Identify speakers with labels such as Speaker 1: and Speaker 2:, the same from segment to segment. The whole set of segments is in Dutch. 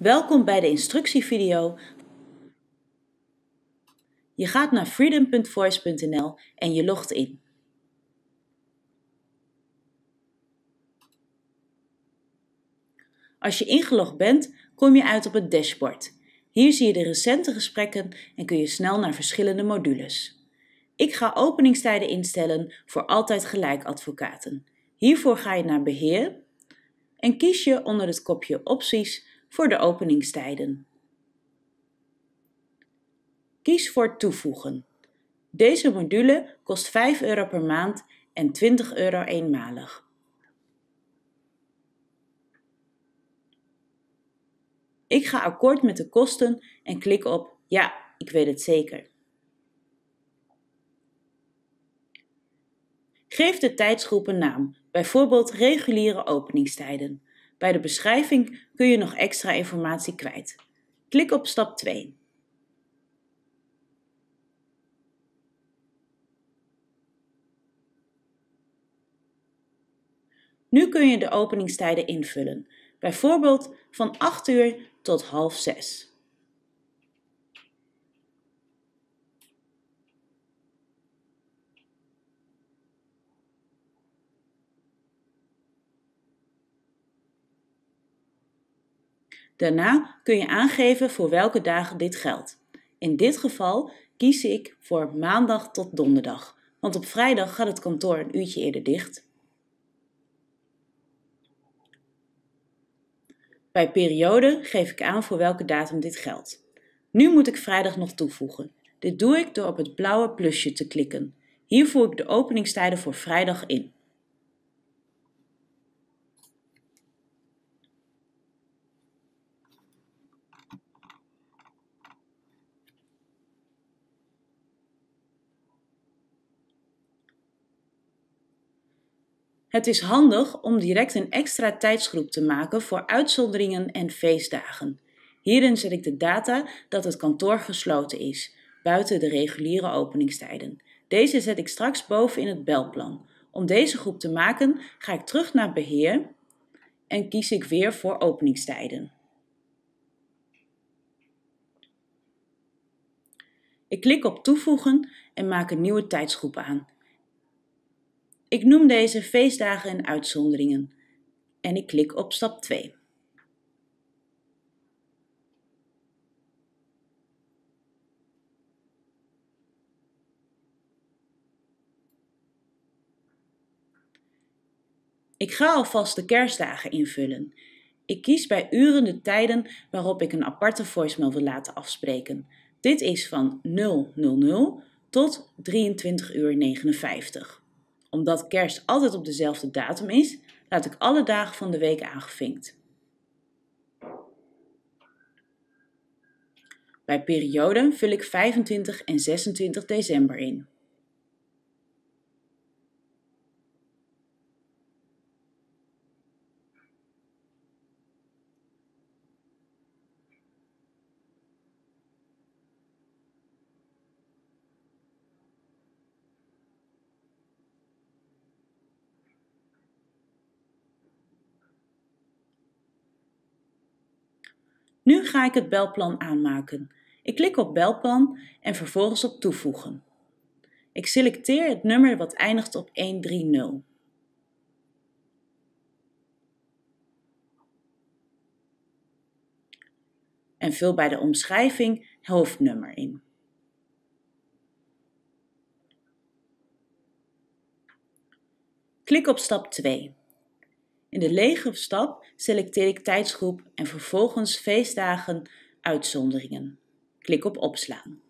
Speaker 1: Welkom bij de instructievideo. Je gaat naar freedom.voice.nl en je logt in. Als je ingelogd bent, kom je uit op het dashboard. Hier zie je de recente gesprekken en kun je snel naar verschillende modules. Ik ga openingstijden instellen voor Altijd Gelijk advocaten. Hiervoor ga je naar Beheer en kies je onder het kopje Opties voor de openingstijden. Kies voor Toevoegen. Deze module kost €5 per maand en €20 eenmalig. Ik ga akkoord met de kosten en klik op Ja, ik weet het zeker. Geef de tijdsgroep een naam, bijvoorbeeld reguliere openingstijden. Bij de beschrijving kun je nog extra informatie kwijt. Klik op stap 2. Nu kun je de openingstijden invullen, bijvoorbeeld van 8 uur tot 5:30. Daarna kun je aangeven voor welke dagen dit geldt. In dit geval kies ik voor maandag tot donderdag, want op vrijdag gaat het kantoor een uurtje eerder dicht. Bij periode geef ik aan voor welke datum dit geldt. Nu moet ik vrijdag nog toevoegen. Dit doe ik door op het blauwe plusje te klikken. Hier voer ik de openingstijden voor vrijdag in. Het is handig om direct een extra tijdsgroep te maken voor uitzonderingen en feestdagen. Hierin zet ik de data dat het kantoor gesloten is, buiten de reguliere openingstijden. Deze zet ik straks boven in het belplan. Om deze groep te maken ga ik terug naar Beheer en kies ik weer voor openingstijden. Ik klik op Toevoegen en maak een nieuwe tijdsgroep aan. Ik noem deze feestdagen en uitzonderingen en ik klik op stap 2. Ik ga alvast de kerstdagen invullen. Ik kies bij uren de tijden waarop ik een aparte voicemail wil laten afspreken. Dit is van 0:00 tot 23:59. Omdat kerst altijd op dezelfde datum is, laat ik alle dagen van de week aangevinkt. Bij periode vul ik 25 en 26 december in. Nu ga ik het belplan aanmaken. Ik klik op belplan en vervolgens op toevoegen. Ik selecteer het nummer wat eindigt op 130. En vul bij de omschrijving hoofdnummer in. Klik op stap 2. In de lege stap selecteer ik tijdsgroep en vervolgens feestdagen uitzonderingen. Klik op opslaan.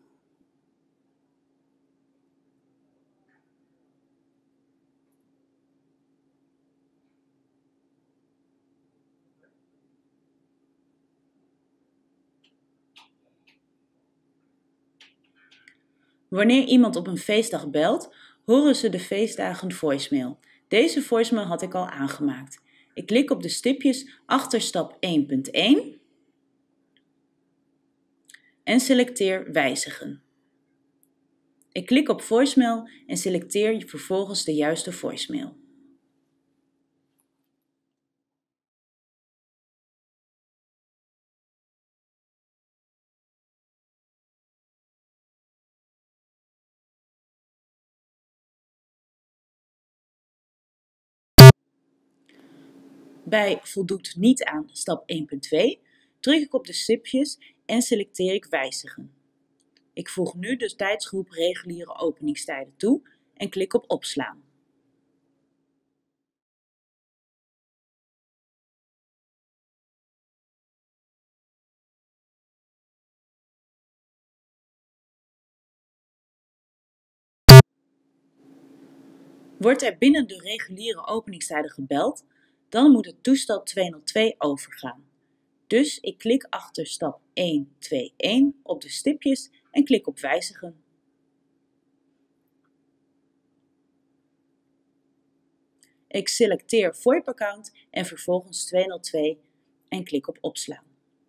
Speaker 1: Wanneer iemand op een feestdag belt, horen ze de feestdagen voicemail. Deze voicemail had ik al aangemaakt. Ik klik op de stipjes achter stap 1.1 en selecteer wijzigen. Ik klik op voicemail en selecteer vervolgens de juiste voicemail. Bij voldoet niet aan stap 1.2 druk ik op de stipjes en selecteer ik wijzigen. Ik voeg nu de tijdsgroep reguliere openingstijden toe en klik op opslaan. Wordt er binnen de reguliere openingstijden gebeld, dan moet het toestel 202 overgaan. Dus ik klik achter stap 121 op de stipjes en klik op wijzigen. Ik selecteer VoIP-account en vervolgens 202 en klik op opslaan.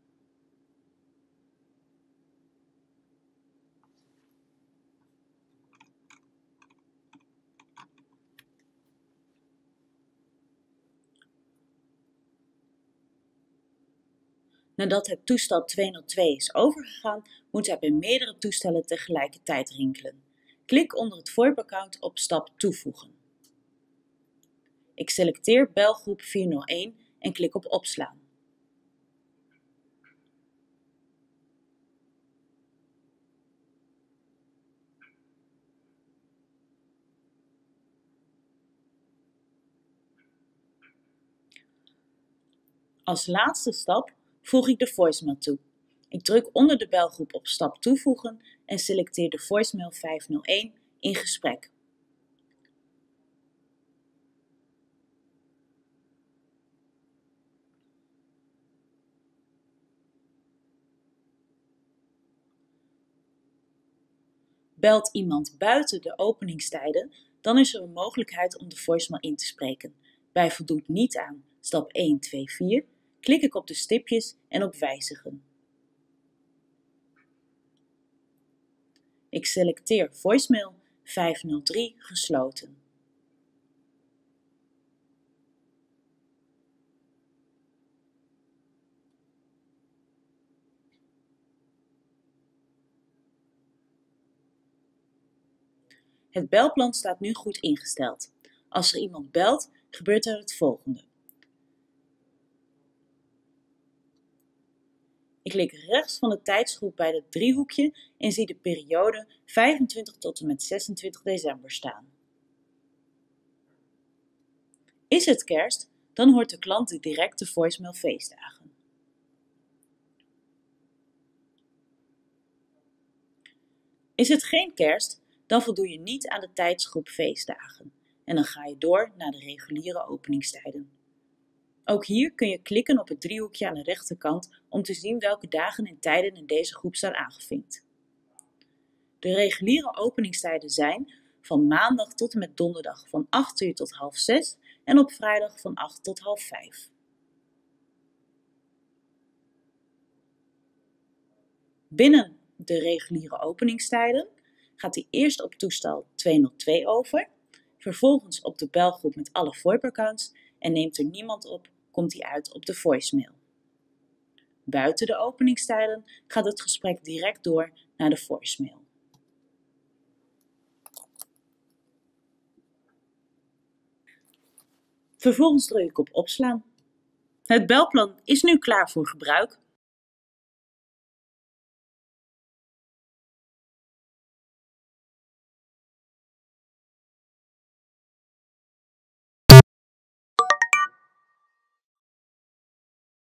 Speaker 1: Nadat het toestel 202 is overgegaan, moet hij bij meerdere toestellen tegelijkertijd rinkelen. Klik onder het VoIP-account op stap toevoegen. Ik selecteer belgroep 401 en klik op opslaan. Als laatste stap voeg ik de voicemail toe. Ik druk onder de belgroep op stap toevoegen en selecteer de voicemail 501 in gesprek. Belt iemand buiten de openingstijden, dan is er een mogelijkheid om de voicemail in te spreken. Bij voldoet niet aan stap 124 klik ik op de stipjes en op wijzigen. Ik selecteer voicemail 503 gesloten. Het belplan staat nu goed ingesteld. Als er iemand belt, gebeurt er het volgende. Ik klik rechts van de tijdsgroep bij het driehoekje en zie de periode 25 tot en met 26 december staan. Is het kerst, dan hoort de klant de directe voicemail feestdagen. Is het geen kerst, dan voldoe je niet aan de tijdsgroep feestdagen en dan ga je door naar de reguliere openingstijden. Ook hier kun je klikken op het driehoekje aan de rechterkant om te zien welke dagen en tijden in deze groep staan aangevinkt. De reguliere openingstijden zijn van maandag tot en met donderdag van 8 uur tot half 6 en op vrijdag van 8 tot half 5. Binnen de reguliere openingstijden gaat hij eerst op toestel 202 over, vervolgens op de belgroep met alle VoIP-accounts en neemt er niemand op, komt hij uit op de voicemail. Buiten de openingstijden gaat het gesprek direct door naar de voicemail. Vervolgens druk ik op opslaan. Het belplan is nu klaar voor gebruik.